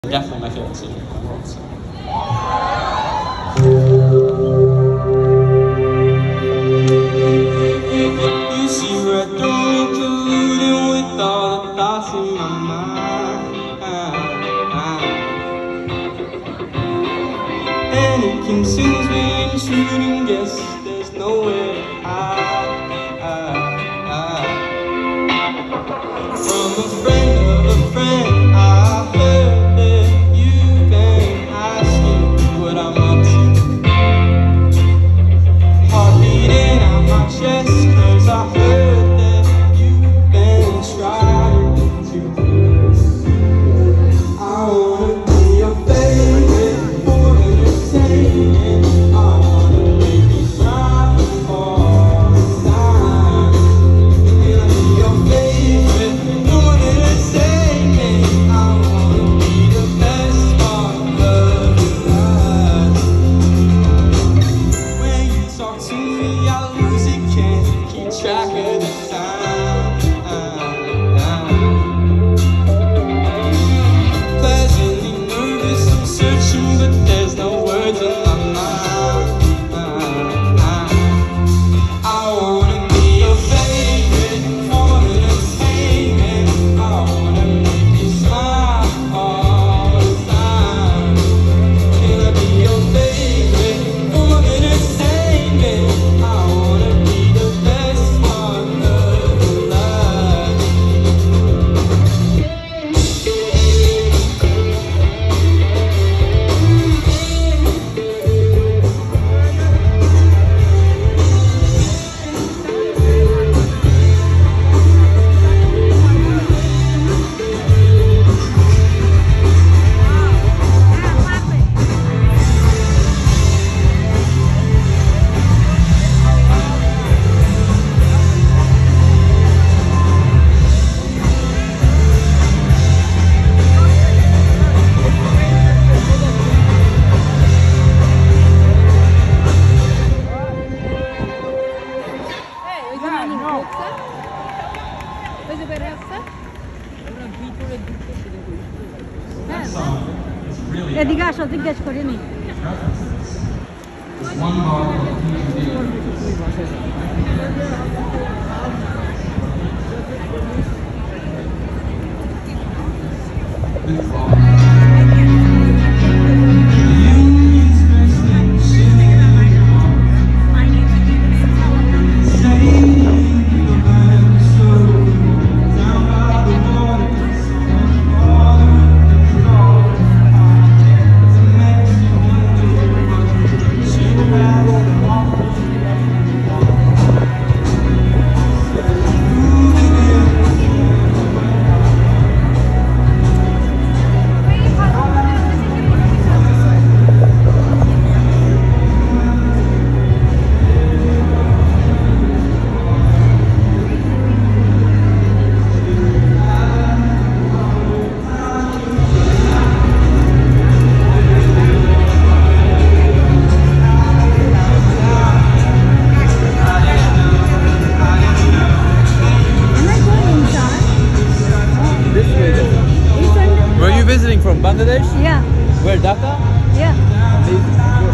Definitely my favorite city in the world. So. You see right through me, colluding with all the thoughts in my mind. And it consumes me, intruding, guess there's nowhere to hide. From a friend of a friend, I heard that you've been asking what I'm up to. Heart beating out my chest, 'cause I heard that you've been trying to. I wanna be your favorite, more entertaining. I wanna make you smile all the time. Can I be your favorite, more entertaining? I wanna be the best part of your life. When you talk to me, I lose it, can't keep track of the time. Pleasantly nervous, I'm searching, but there's no words in my mind. I wanna be your favorite, more entertaining. I wanna make you smile all the time. Can I be your favorite, more entertaining? I wanna be the best part of your life. এদিকে আসো, জিজ্ঞেস করে নি। One bar Where are you visiting from? Bangladesh? Yeah, Where, Dhaka? yeah. Amazing.